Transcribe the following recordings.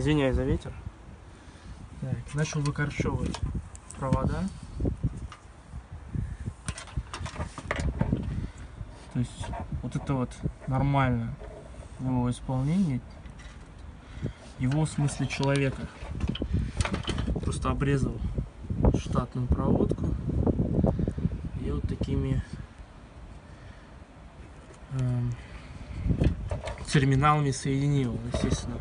Извиняюсь за ветер. Так, начал выкорчевывать провода. То есть вот это вот нормально в его исполнении. Его в смысле человека. Просто обрезал штатную проводку и вот такими терминалами соединил, естественно.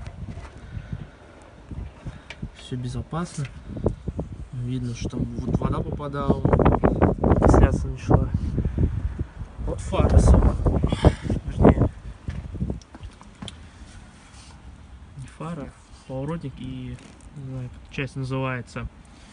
Все безопасно. Видно, что там вот вода попадала, сняться начала. Вот фара, вернее, не фара, поворотник и, не знаю, как часть называется.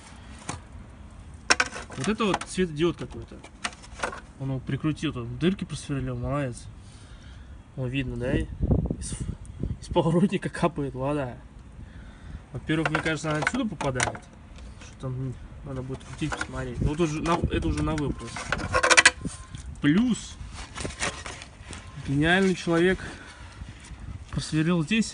Вот это вот светодиод какой-то. Он его прикрутил, тут дырки просверлил, молодец. Вот видно, да? Из поворотника капает вода. Во-первых, мне кажется, она отсюда попадает. Что там надо будет крутить, посмотреть. Но это уже на выброс. Плюс гениальный человек просверлил здесь.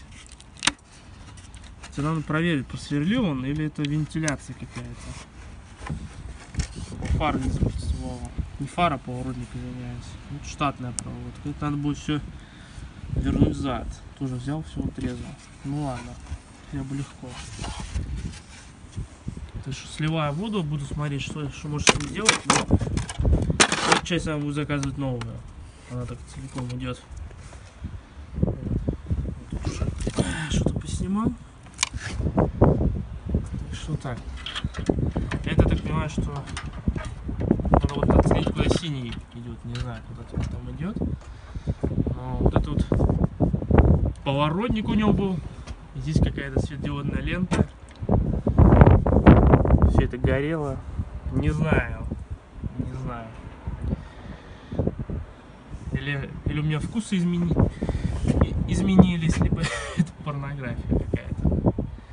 Надо проверить, просверлил он или это вентиляция какая-то. Фара не запустила. Не фара, поворотник, извиняюсь. Вот штатная проводка. Это надо будет все вернуть зад. Тоже взял, все отрезал. Ну ладно, я бы легко. То есть сливаю воду, буду смотреть, что может с ним сделать. Но эту часть я буду заказывать новую. Она так целиком идет. Что-то поснимал. Что так. Это так понимаю, что надо вот оценить, куда синий идет. Не знаю, куда там идет. Но вот это вот поворотник у него был. Здесь какая-то светодиодная лента. Все это горело. Не знаю. Не знаю. Или у меня вкусы изменились, либо это порнография какая-то.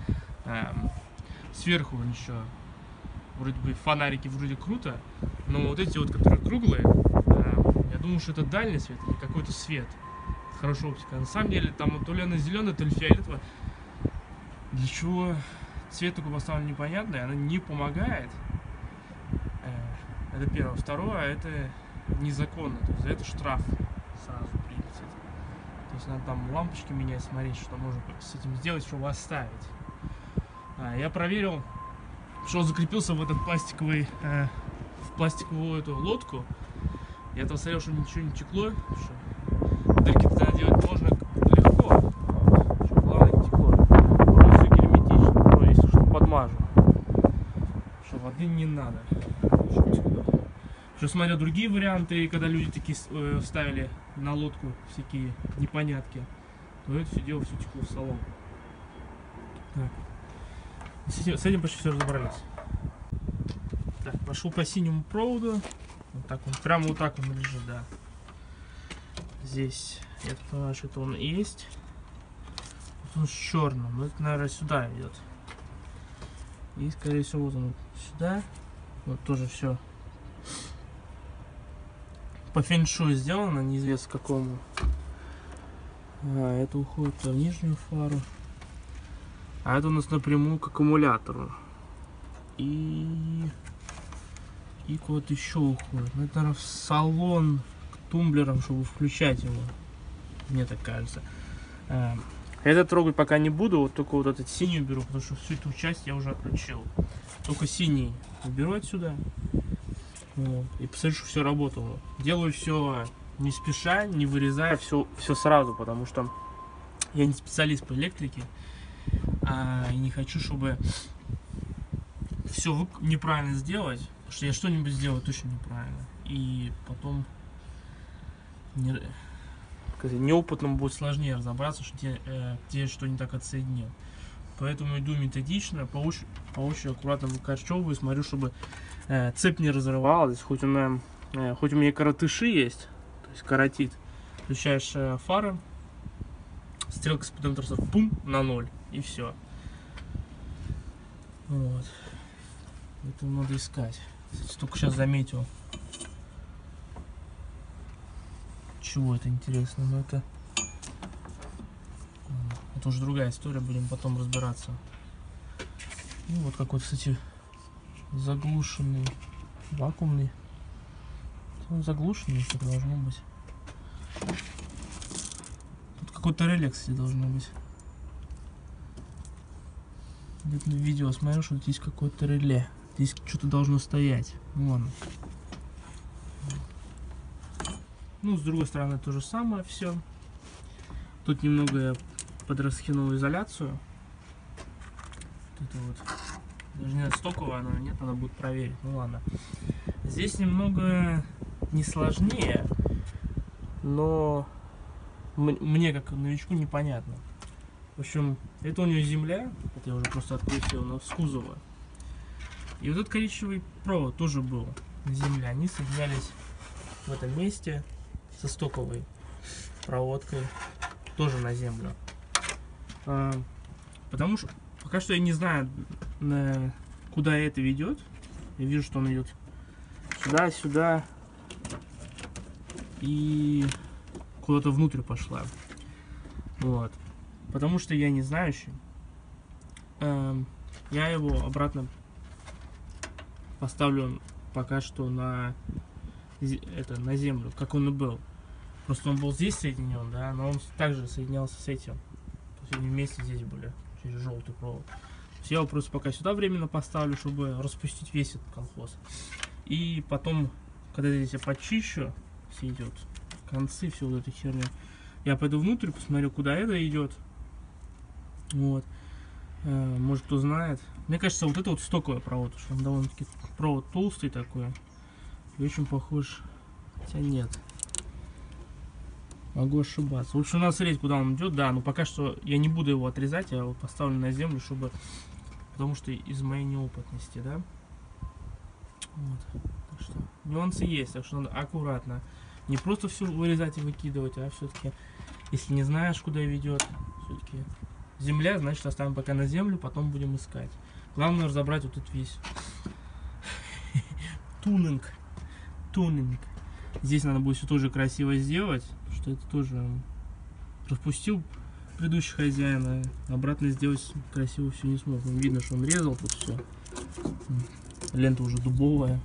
Сверху еще вроде бы фонарики вроде круто, но вот эти вот, которые круглые, я думаю, что это дальний свет или какой-то свет. Хорошая оптика. На самом деле там то ли она зеленая, то ли фиолетовая. Для чего цвет такой поставлен непонятный, она не помогает. Это первое. Второе, это незаконно. То есть за это штраф сразу прилетит. То есть надо там лампочки менять, смотреть, что можно с этим сделать, чтобы оставить. Я проверил, что он закрепился в этот пластиковый, в пластиковую эту лодку. Я там смотрел, что ничего не текло. Что дырки тогда делать можно легко. Чтобы главное не текло. Можно все герметично. Но если что, подмажу. Что воды не надо. Что смотрел другие варианты, когда люди такие ставили на лодку всякие непонятки, то это все дело все текло в салон. Так. С этим почти все разобрались. Так, пошел по синему проводу. Вот так он, прямо вот так он лежит, да. Здесь, я так понимаю, что это он и есть. Вот он с черным, но это, наверное, сюда идет. И, скорее всего, вот он сюда. Вот тоже все по фэншую сделано, неизвестно какому. Это уходит в нижнюю фару. А это у нас напрямую к аккумулятору. И куда-то еще уходит. Ну, это, наверное, в салон к тумблерам, чтобы включать его. Мне так кажется. Это трогать пока не буду. Вот только вот этот синий беру, потому что всю эту часть я уже отключил. Только синий уберу отсюда. Вот, и посмотрю, что все работало. Делаю все не спеша, не вырезая, все сразу, потому что я не специалист по электрике. И не хочу, чтобы все неправильно сделать, потому что я что-нибудь сделаю точно неправильно. И потом неопытному будет сложнее разобраться, что где что не так отсоединил. Поэтому иду методично, по очень аккуратно выкорчевываю, смотрю, чтобы цепь не разрывалась, хоть у меня коротыши есть, то есть коротит. Включаешь фары, стрелка спидометра, пум, на 0, и все. Вот. Это надо искать. Кстати, только сейчас заметил. Чего это интересно? Ну это Это уже другая история, будем потом разбираться. Ну, вот какой-то, кстати, заглушенный, вакуумный. Он заглушенный, что должно быть. Тут какой-то реле, кстати, должно быть. Где-то на видео смотрю, что здесь какое-то реле. Здесь что-то должно стоять. Вон. Ну, с другой стороны, то же самое все. Тут немного я подрасхинул изоляцию. Вот это вот. Даже не знаю, стоковая она, нет, надо будет проверить. Ну ладно. Здесь немного не сложнее, но мне как новичку непонятно. В общем, это у нее земля, это я уже просто открутил, но с кузова. И вот этот коричневый провод тоже был на земле. Они соединялись в этом месте со стоковой проводкой тоже на землю. Потому что пока что я не знаю, куда это ведет. Я вижу, что он идет сюда, сюда и куда-то внутрь пошла. Вот. Потому что я не знающий. Я его обратно поставлю пока что на землю, как он и был. Просто он был здесь соединен, да, но он также соединялся с этим. То есть они вместе здесь были, через желтый провод. Я его просто пока сюда временно поставлю, чтобы распустить весь этот колхоз. И потом, когда здесь я почищу, все идет, концы, все вот эта херня, я пойду внутрь, посмотрю, куда это идет. Вот. Может, кто знает. Мне кажется, вот это вот стоковый провод, потому что он довольно-таки провод толстый такой. И очень похож. Хотя нет. Могу ошибаться. Лучше насмотреть, куда он идет. Да, но пока что я не буду его отрезать, я его поставлю на землю, чтобы. Потому что из моей неопытности, да. Вот. Так что нюансы есть, так что надо аккуратно. Не просто все вырезать и выкидывать, а все-таки, если не знаешь, куда ведет, все-таки земля, значит оставим пока на землю, потом будем искать. Главное разобрать вот этот весь тунинг. Здесь надо будет все тоже красиво сделать, потому что это тоже распустил предыдущий хозяин, а обратно сделать красиво все не смог. Видно, что он резал тут все. Лента уже дубовая.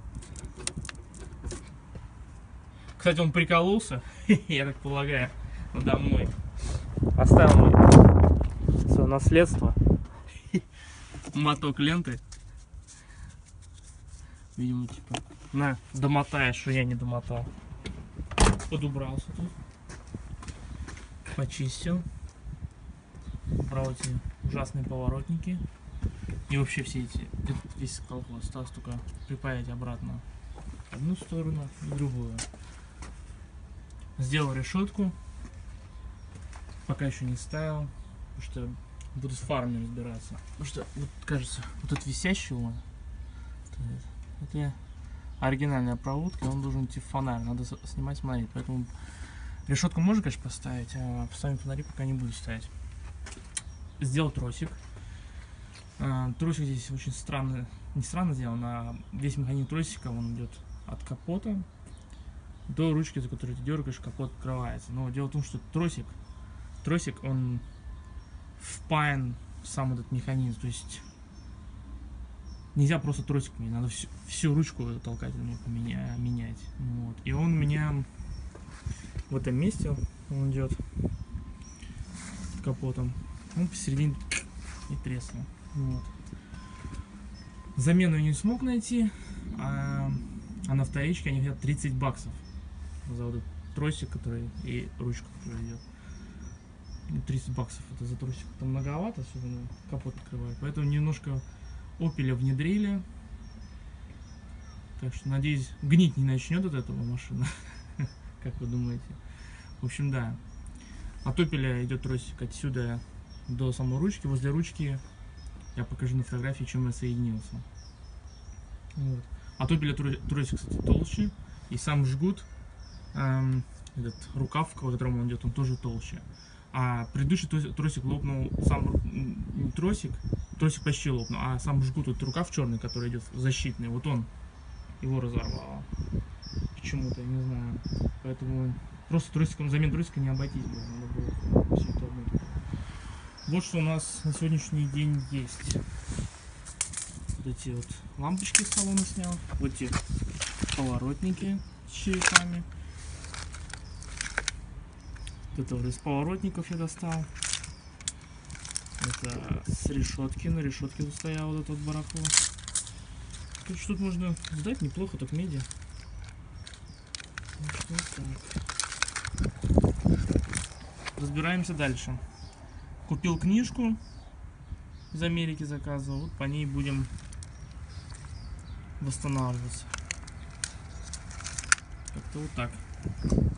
Кстати, он прикололся, я так полагаю, надо мной. Оставил мне свое наследство. Моток ленты. Видимо, типа, на, домотаешь, что я не домотал. Подубрался тут. Почистил. Убрал эти ужасные поворотники. И вообще все эти, весь колхоз. Осталось только припаять обратно в одну сторону и в другую. Сделал решетку. Пока еще не ставил. Потому что буду с фарами разбираться. Потому что, вот, кажется, вот этот висящий он. Это оригинальная проводка, и он должен идти в фонарь. Надо снимать, смотреть. Поэтому решетку можно, конечно, поставить, а сами фонари пока не буду ставить. Сделал тросик. Тросик здесь очень странно, не странно сделан, а весь механизм тросика, он идет от капота до ручки, за которую ты дергаешь, капот открывается. Но дело в том, что тросик он впаян в сам этот механизм, то есть нельзя просто тросик менять, надо всю ручку толкательную менять. Вот. И он у меня в этом месте, он идет капотом, он посередине и треснул. Вот. Замену я не смог найти, а на вторичке они хотят 30 баксов за вот этот тросик, который и ручка, которая идет. 30 баксов это за тросик, это многовато, особенно капот открывает. Поэтому немножко опеля внедрили. Так что, надеюсь, гнить не начнет от этого машина. Как вы думаете? В общем, да. От опеля идет тросик отсюда до самой ручки. Возле ручки я покажу на фотографии, чем я соединился. Вот. От опеля тросик, кстати, толще. И сам жгут, этот рукав, по которому он идет, он тоже толще. А предыдущий тросик лопнул, сам не тросик почти лопнул, а сам жгут, вот рукав черный, который идет защитный, вот он его разорвало. Почему-то, не знаю. Поэтому просто тросиком, замен тросика не обойтись было, надо было все это обмыть. Вот что у нас на сегодняшний день есть. Вот эти вот лампочки с салона снял. Вот эти поворотники с черепами. Вот это вот из поворотников я достал. Это с решетки. На решетке тут стоял вот этот вот барахло. Короче, тут можно сдать неплохо, так медиа. Вот так. Разбираемся дальше. Купил книжку. Из Америки заказывал. Вот по ней будем восстанавливаться. Как-то вот так.